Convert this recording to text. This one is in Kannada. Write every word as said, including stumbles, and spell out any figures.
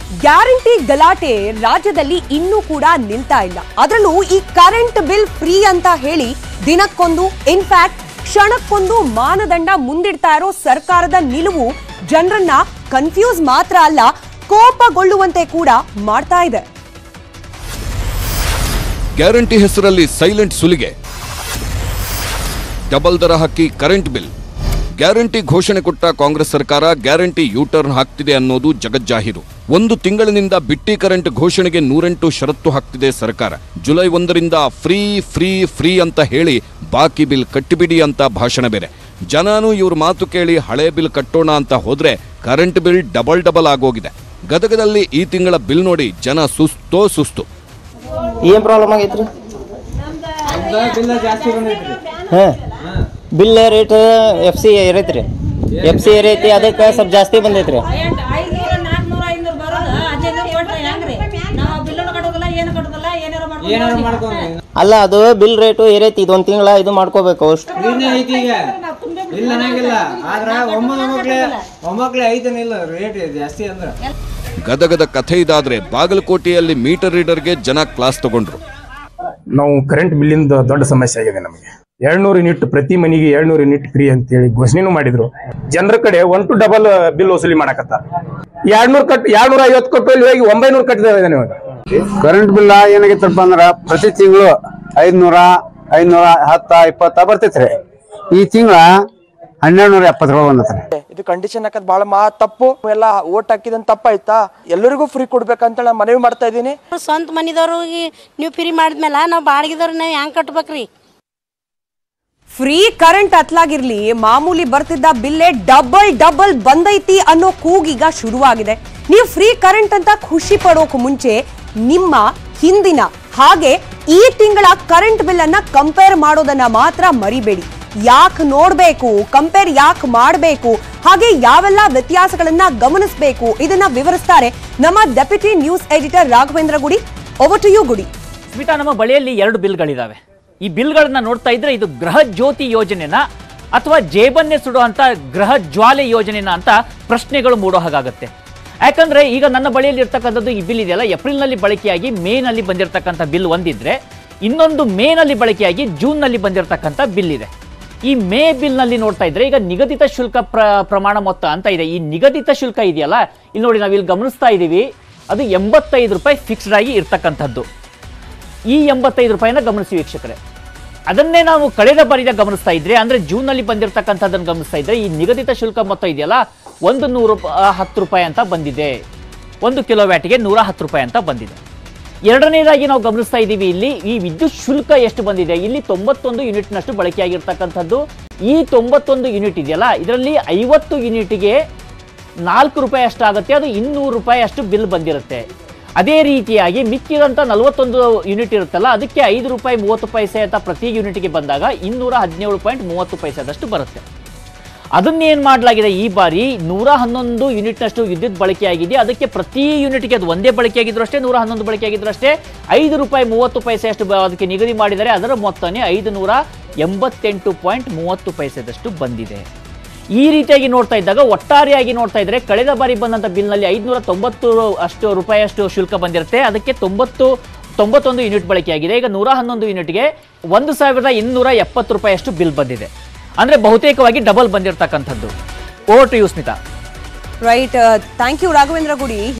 ಗ್ಯಾರಂಟಿ ಗಲಾಟೆ ರಾಜ್ಯದಲ್ಲಿ ಇನ್ನೂ ಕೂಡ ನಿಲ್ತಾ ಇಲ್ಲ. ಅದರಲ್ಲೂ ಈ ಕರೆಂಟ್ ಬಿಲ್ ಫ್ರೀ ಅಂತ ಹೇಳಿ ದಿನಕ್ಕೊಂದು ಇನ್ಫ್ಯಾಕ್ಟ್ ಕ್ಷಣಕ್ಕೊಂದು ಮಾನದಂಡ ಮುಂದಿಡ್ತಾ ಇರೋ ಸರ್ಕಾರದ ನಿಲುವು ಜನರನ್ನ ಕನ್ಫ್ಯೂಸ್ ಮಾತ್ರ ಅಲ್ಲ, ಕೋಪಗೊಳ್ಳುವಂತೆ ಕೂಡ ಮಾಡ್ತಾ ಇದೆ. ಗ್ಯಾರಂಟಿ ಹೆಸರಲ್ಲಿ ಸೈಲೆಂಟ್ ಸುಲಿಗೆ, ಡಬಲ್ ದರ ಹಾಕಿ ಕರೆಂಟ್ ಬಿಲ್. ಗ್ಯಾರಂಟಿ ಘೋಷಣೆ ಕೊಟ್ಟ ಕಾಂಗ್ರೆಸ್ ಸರ್ಕಾರ ಗ್ಯಾರಂಟಿ ಯೂಟರ್ನ್ ಹಾಕ್ತಿದೆ ಅನ್ನೋದು ಜಗಜ್ಜಾಹೀರು. ಒಂದು ತಿಂಗಳಿನಿಂದ ಬಿಟ್ಟಿ ಕರೆಂಟ್ ಘೋಷಣೆಗೆ ನೂರೆಂಟು ಷರತ್ತು ಹಾಕ್ತಿದೆ ಸರ್ಕಾರ. ಜುಲೈ ಒಂದರಿಂದ ಫ್ರೀ ಫ್ರೀ ಫ್ರೀ ಅಂತ ಹೇಳಿ ಬಾಕಿ ಬಿಲ್ ಕಟ್ಟಿಬಿಡಿ ಅಂತ ಭಾಷಣ ಬೇರೆ. ಜನನು ಇವ್ರ ಮಾತು ಕೇಳಿ ಹಳೆ ಬಿಲ್ ಕಟ್ಟೋಣ ಅಂತ ಹೋದ್ರೆ ಕರೆಂಟ್ ಬಿಲ್ ಡಬಲ್ ಡಬಲ್ ಆಗೋಗಿದೆ. ಗದಗದಲ್ಲಿ ಈ ತಿಂಗಳ ಬಿಲ್ ನೋಡಿ ಜನ ಸುಸ್ತೋ ಸುಸ್ತು. ಏನ್ ಪ್ರಾಬ್ಲಮ್ ಆಗೈತ್ರಿ? ಬಿಲ್ ರೇಟ್ ಎಫ್ ಸಿ ಏರೈತ್ರಿ, ಎಫ್ ಸಿ ಏರೈತಿ, ಅದಕ್ಕೆ ಸ್ವಲ್ಪ ಜಾಸ್ತಿ ಬಂದೈತ್ರಿ. ಅಲ್ಲ, ಅದು ಬಿಲ್ ರೇಟು ಏರೈತಿ, ಇದೊಂದ್ ತಿಂಗಳ ಇದು ಮಾಡ್ಕೋಬೇಕು ಅಷ್ಟು. ಗದಗದ ಕಥೆ ಇದಾದ್ರೆ ಬಾಗಲಕೋಟೆಯಲ್ಲಿ ಮೀಟರ್ ರೀಡರ್ಗೆ ಜನ ಕ್ಲಾಸ್ ತಗೊಂಡ್ರು. ನಾವು ಕರೆಂಟ್ ಬಿಲ್ಲಿಂದ ದೊಡ್ಡ ಸಮಸ್ಯೆ ಆಗಿದೆ ನಮಗೆ. ಎರಡ್ನೂರು ಯೂನಿಟ್ ಪ್ರತಿ ಮನೆಗೆ ಎರಡ್ನೂರು ಯೂನಿಟ್ ಫ್ರೀ ಅಂತೇಳಿ ಘೋಷಣೆನೂ ಮಾಡಿದ್ರು. ಜನರ ಕಡೆ ಒನ್ ಟು ಡಬಲ್ ಬಿಲ್ ವಸೂಲಿ ಮಾಡಕತ್ತ. ಎರಡ್ನೂರ್ ಕಟ್ ಎರಡ್ನೂರ ಐವತ್ತು ಕಟ್ಟು ಹೋಗಿ ಒಂಬೈನೂರು ಕಟ್ಟಿದಾವೆ ಇವಾಗ. ಕರೆಂಟ್ ಬಿಲ್ ಏನಾಗೈತಪ್ಪ ಅಂದ್ರ ಪ್ರತಿ ತಿಂಗಳು ಐದ್ನೂರ ಐದ್ನೂರ ಹತ್ತ ಇಪ್ಪತ್ತ ಬರ್ತೈತ್ರಿ. ಈ ತಿಂಗಳ ಹನ್ನೆರಡು ನೂರ ಎಪ್ಪತ್ತು ರೂಪಾಯಿ ಬಂದತ್ರಿ. ಇದು ಕಂಡೀಷನ್ ಹಾಕದ್ ಬಹಳ ಮಾ ತಪ್ಪು. ಎಲ್ಲ ಓಟ್ ಹಾಕಿದಂತ ತಪ್ಪ ಆಯ್ತಾ? ಎಲ್ಲರಿಗೂ ಫ್ರೀ ಕೊಡ್ಬೇಕಂತ ನಾನು ಮನವಿ ಮಾಡ್ತಾ ಇದ್ದೀನಿ. ಸ್ವಂತ ಮನಿದವ್ರಿಗೆ ನೀವು ಫ್ರೀ ಮಾಡಿದ್ಮೇಲೆ ನಾವು ಬಾಡಿಗೆದವ್ರು ನಾವು ಹೆಂಗ್ ಕಟ್ಬೇಕ್ರಿ? ಫ್ರೀ ಕರೆಂಟ್ ಅತ್ಲಾಗಿರ್ಲಿ, ಮಾಮೂಲಿ ಬರ್ತಿದ್ದ ಬಿಲ್ಲೇ ಡಬಲ್ ಡಬಲ್ ಬಂದೈತಿ ಅನ್ನೋ ಕೂಗೀಗ ಶುರುವಾಗಿದೆ. ನೀವು ಫ್ರೀ ಕರೆಂಟ್ ಅಂತ ಖುಷಿ ಪಡೋಕ್ ಮುಂಚೆ ನಿಮ್ಮ ಹಿಂದಿನ ಹಾಗೆ ಈ ತಿಂಗಳ ಕರೆಂಟ್ ಬಿಲ್ ಅನ್ನ ಕಂಪೇರ್ ಮಾಡೋದನ್ನ ಮಾತ್ರ ಮರಿಬೇಡಿ. ಯಾಕೆ ನೋಡ್ಬೇಕು, ಕಂಪೇರ್ ಯಾಕೆ ಮಾಡಬೇಕು, ಹಾಗೆ ಯಾವೆಲ್ಲ ವ್ಯತ್ಯಾಸಗಳನ್ನ ಗಮನಿಸಬೇಕು, ಇದನ್ನ ವಿವರಿಸ್ತಾರೆ ನಮ್ಮ ಡೆಪ್ಯೂಟಿ ನ್ಯೂಸ್ ಎಡಿಟರ್ ರಾಘವೇಂದ್ರ ಗುಡಿ. ಓವರ್ ಟು ಯು ಗುಡಿ. ಸ್ಮಿತಾ, ನಮ್ಮ ಬಳಿಯಲ್ಲಿ ಎರಡು ಬಿಲ್ಗಳಿದಾವೆ. ಈ ಬಿಲ್ಗಳನ್ನ ನೋಡ್ತಾ ಇದ್ರೆ ಇದು ಗೃಹ ಜ್ಯೋತಿ ಯೋಜನೆನ ಅಥವಾ ಜೇಬನ್ನೇ ಸುಡುವಂತ ಗೃಹ ಜ್ವಾಲೆ ಯೋಜನೆನ ಅಂತ ಪ್ರಶ್ನೆಗಳು ಮೂಡೋ ಹಾಗಾಗುತ್ತೆ. ಯಾಕಂದ್ರೆ ಈಗ ನನ್ನ ಬಳಿಯಲ್ಲಿ ಇರ್ತಕ್ಕಂಥದ್ದು ಈ ಬಿಲ್ ಇದೆಯಲ್ಲ, ಏಪ್ರಿಲ್ ನಲ್ಲಿ ಬಳಕೆಯಾಗಿ ಮೇ ನಲ್ಲಿ ಬಂದಿರತಕ್ಕಂಥ ಬಿಲ್ ಒಂದಿದ್ರೆ, ಇನ್ನೊಂದು ಮೇ ನಲ್ಲಿ ಬಳಕೆಯಾಗಿ ಜೂನ್ ನಲ್ಲಿ ಬಂದಿರತಕ್ಕಂಥ ಬಿಲ್ ಇದೆ. ಈ ಮೇ ಬಿಲ್ ನಲ್ಲಿ ನೋಡ್ತಾ ಇದ್ರೆ ಈಗ ನಿಗದಿತ ಶುಲ್ಕ ಪ್ರ ಪ್ರಮಾಣ ಮೊತ್ತ ಅಂತ ಇದೆ. ಈ ನಿಗದಿತ ಶುಲ್ಕ ಇದೆಯಲ್ಲ, ಇಲ್ಲಿ ನೋಡಿ ನಾವು ಇಲ್ಲಿ ಗಮನಿಸ್ತಾ ಇದ್ದೀವಿ, ಅದು ಎಂಬತ್ತೈದು ರೂಪಾಯಿ ಫಿಕ್ಸ್ಡ್ ಆಗಿ ಇರ್ತಕ್ಕಂಥದ್ದು. ಈ ಎಂಬತ್ತೈದು ರೂಪಾಯಿನ ಗಮನಿಸಿ ವೀಕ್ಷಕರೇ. ಅದನ್ನೇ ನಾವು ಕಳೆದ ಬಾರಿಯ ಗಮನಿಸ್ತಾ ಇದ್ರೆ, ಅಂದ್ರೆ ಜೂನ್ ನಲ್ಲಿ ಬಂದಿರತಕ್ಕಂಥದ್ದನ್ನು ಗಮನಿಸ್ತಾ ಇದ್ರೆ ಈ ನಿಗದಿತ ಶುಲ್ಕ ಮೊತ್ತ ಇದೆಯಲ್ಲ, ಒಂದು ನೂರು ಹತ್ತು ರೂಪಾಯಿ ಅಂತ ಬಂದಿದೆ. ಒಂದು ಕಿಲೋ ವ್ಯಾಟ್ಗೆ ನೂರ ಹತ್ತು ರೂಪಾಯಿ ಅಂತ ಬಂದಿದೆ. ಎರಡನೇದಾಗಿ ನಾವು ಗಮನಿಸ್ತಾ ಇದ್ದೀವಿ ಇಲ್ಲಿ ಈ ವಿದ್ಯುತ್ ಶುಲ್ಕ ಎಷ್ಟು ಬಂದಿದೆ. ಇಲ್ಲಿ ತೊಂಬತ್ತೊಂದು ಯೂನಿಟ್ನಷ್ಟು ಬಳಕೆಯಾಗಿರ್ತಕ್ಕಂಥದ್ದು. ಈ ತೊಂಬತ್ತೊಂದು ಯೂನಿಟ್ ಇದೆಯಲ್ಲ, ಇದರಲ್ಲಿ ಐವತ್ತು ಯೂನಿಟ್ಗೆ ನಾಲ್ಕು ರೂಪಾಯಿ ಅಷ್ಟು ಆಗುತ್ತೆ, ಅದು ಇನ್ನೂರು ರೂಪಾಯಿ ಅಷ್ಟು ಬಿಲ್ ಬಂದಿರುತ್ತೆ. ಅದೇ ರೀತಿಯಾಗಿ ಮಿಕ್ಕಿದಂಥ ನಲವತ್ತೊಂದು ಯೂನಿಟ್ ಇರುತ್ತಲ್ಲ, ಅದಕ್ಕೆ ಐದು ರೂಪಾಯಿ ಮೂವತ್ತು ಪೈಸೆ ಅಂತ ಪ್ರತಿ ಯೂನಿಟ್ಗೆ ಬಂದಾಗ ಇನ್ನೂರ ಹದಿನೇಳು ಪಾಯಿಂಟ್ ಮೂವತ್ತು ಪೈಸೆದಷ್ಟು ಬರುತ್ತೆ. ಅದನ್ನೇನು ಮಾಡಲಾಗಿದೆ ಈ ಬಾರಿ, ನೂರ ಹನ್ನೊಂದು ಯೂನಿಟ್ನಷ್ಟು ವಿದ್ಯುತ್ ಬಳಕೆಯಾಗಿದೆ. ಅದಕ್ಕೆ ಪ್ರತಿ ಯೂನಿಟ್ಗೆ ಅದು ಒಂದೇ ಬಳಕೆಯಾಗಿದ್ರು ಅಷ್ಟೇ, ನೂರ ಹನ್ನೊಂದು ಬಳಕೆಯಾಗಿದ್ರು ಅಷ್ಟೇ, ಐದು ರೂಪಾಯಿ ಮೂವತ್ತು ಪೈಸೆ ಅಷ್ಟು ಅದಕ್ಕೆ ನಿಗದಿ ಮಾಡಿದರೆ ಅದರ ಮೊತ್ತನೇ ಐದು ನೂರ ಎಂಬತ್ತೆಂಟು ಪಾಯಿಂಟ್ ಮೂವತ್ತು ಪೈಸೆದಷ್ಟು ಬಂದಿದೆ. ಈ ರೀತಿಯಾಗಿ ನೋಡ್ತಾ ಇದ್ದಾಗ ಒಟ್ಟಾರೆಯಾಗಿ ನೋಡ್ತಾ ಇದ್ರೆ ಕಳೆದ ಬಾರಿ ಬಂದಂಥ ಬಿಲ್ನಲ್ಲಿ ಐದುನೂರ ತೊಂಬತ್ತು ಅಷ್ಟು ರೂಪಾಯಿ ಅಷ್ಟು ಶುಲ್ಕ ಬಂದಿರುತ್ತೆ. ಅದಕ್ಕೆ ತೊಂಬತ್ತು ತೊಂಬತ್ತೊಂದು ಯೂನಿಟ್ ಬಳಕೆಯಾಗಿದೆ. ಈಗ ನೂರ ಹನ್ನೊಂದು ಯೂನಿಟ್ಗೆ ಒಂದು ಸಾವಿರದ ಇನ್ನೂರ ಎಪ್ಪತ್ತು ರೂಪಾಯಿ ಅಷ್ಟು ಬಿಲ್ ಬಂದಿದೆ. ಅಂದ್ರೆ ಬಹುತೇಕವಾಗಿ ಡಬಲ್ ಬಂದಿರತಕ್ಕಂಥದ್ದು. Over to you Smita. Right, thank you Raghavendra ಗುಡಿ.